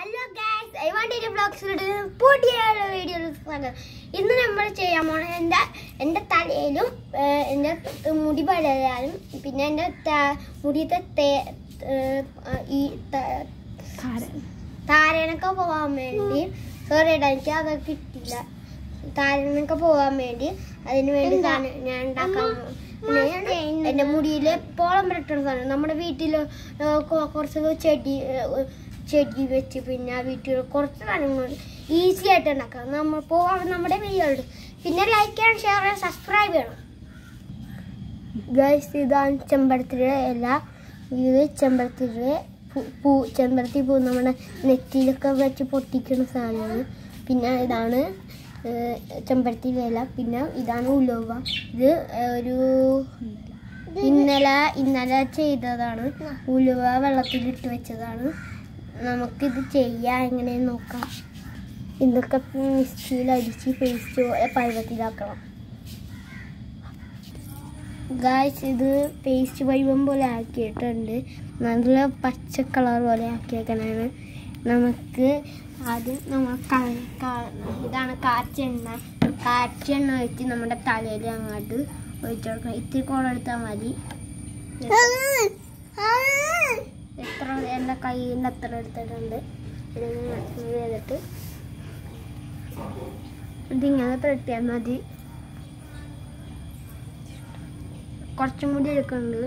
Hello guys, I want to vlog പുതിയ videos. ഇന്ന് നമ്മൾ ചെയ്യാൻ പോണ എൻ്റെ തലയിലും എൻ്റെ മുടി വളരാനും പിന്നെ എൻ്റെ മുടിയത്തെ ഈ താരനൊക്കെ പോകാൻ വേണ്ടി സോറി എനിക്ക് അതൊക്കെ കിട്ടില്ല. താരനൊക്കെ പോകാൻ വേണ്ടി അതിന് വേണ്ടി ഞാൻ ഉണ്ടാക്കാൻ എൻ്റെ മുടിയിൽ എപ്പോഴും പരട്ടുന്ന സാധനം നമ്മുടെ വീട്ടിൽ കുറച്ച് ചെടി വെച്ച് പിന്നെ വീട്ടിൽ കുറച്ച് സാധനങ്ങൾ ഈസി ആയിട്ട് ഉണ്ടാക്കാം. നമ്മൾ പോകാൻ നമ്മുടെ വീഡിയോയുണ്ട്. പിന്നെ ലൈക്ക് ചെയ്യണം, ഷെയർ ചെയ്യണം, സബ്സ്ക്രൈബ് ചെയ്യണം. ഗൈസ് ഇതാണ് ചെമ്പരത്തിയുടെ ഇല. ഇത് ചെമ്പരത്തി പൂ നമ്മുടെ നെറ്റിയിലൊക്കെ വെച്ച് പൊട്ടിക്കുന്ന സാധനമാണ്. പിന്നെ ഇതാണ് ചെമ്പരത്തിയുടെ ഇല. പിന്നെ ഇതാണ് ഉലുവ. ഇത് ഒരു ഇന്നലെ ചെയ്തതാണ്. ഉലുവ വെള്ളത്തിലിട്ട് വെച്ചതാണ്. നമുക്കിത് ചെയ്യാൻ എങ്ങനെയെന്ന് നോക്കാം. ഇതൊക്കെ മിക്സിയിൽ അടിച്ച് പേസ്റ്റ് പരുവത്തിലാക്കണം. ഗായ്സ് ഇത് പേസ്റ്റ് പരുവം പോലെ ആക്കിയിട്ടുണ്ട്. നല്ല പച്ച കളർ പോലെ ആക്കിയേക്കണാണ്. നമുക്ക് ആദ്യം നമ്മൾ ഇതാണ് കാച്ചെണ്ണ വെച്ച് നമ്മുടെ തലയിൽ അങ്ങോട്ട് ഒഴിച്ചു കൊടുക്കണം. ഇത്തിരി കോളെടുത്താൽ മതി. എത്ര എൻ്റെ കയ്യിൽ അത്ര എടുത്തിട്ടുണ്ട്. ചെയ്തിട്ട് ഇതിങ്ങനെ പെട്ടിയാൽ മതി. കുറച്ചും കൂടി എടുക്കുന്നുണ്ട്.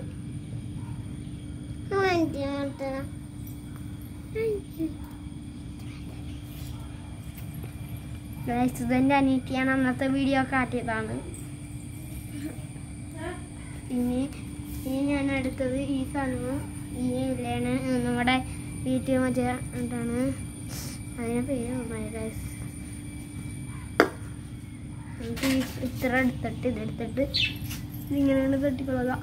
ഇതെൻ്റെ അനിയത്തിയാണ് അന്നത്തെ വീഡിയോ കാട്ടിയതാണ്. ഇനി ഞാൻ എടുത്തത് ഈ സാധനം ഈ ഇലയാണ്. നമ്മുടെ വീട്ടിൽ മറ്റേ എന്താണ് അതിനെ പേര് എനിക്ക് ഇത്ര ഇതെടുത്തിട്ട് ഇങ്ങനെയാണ് തട്ടിക്കൊള്ളുക.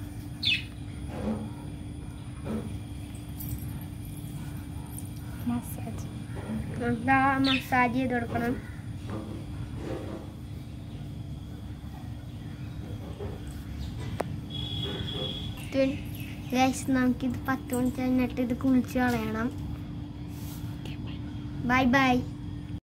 മസാജ് ചെയ്ത് കൊടുക്കണം. നമുക്കിത് 10 മിനിറ്റ് കഴിഞ്ഞിട്ട് ഇത് കുളിച്ച് കളയണം. Bye by.